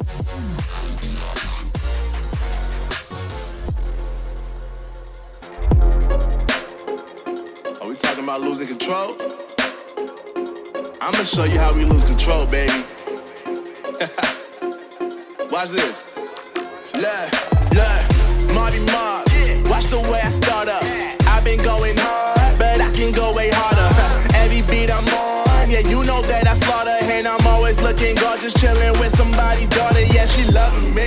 Are we talking about losing control? I'm gonna show you how we lose control, baby. Watch this. Look, Marty Mark. Watch the way I start up. I've been going hard, but I can go way harder. Every beat I'm on, yeah, you know that I slaughter. And I'm always looking gorgeous, chilling with somebody's daughter. Yeah, she loving me.